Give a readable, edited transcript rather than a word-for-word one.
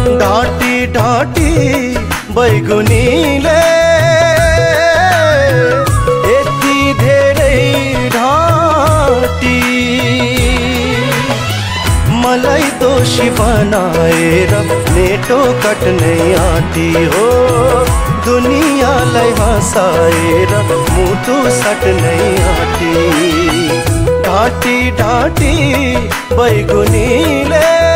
ढाटी ढाटी बैगुनीले यति धेरै ढाटी मलाई दोषी बनाएर नेटो कट्ने आँटी हो दुनियाँलाई हँसाएर मुटु सट्ने आँटी ढाटी ढाटी बैगुनीले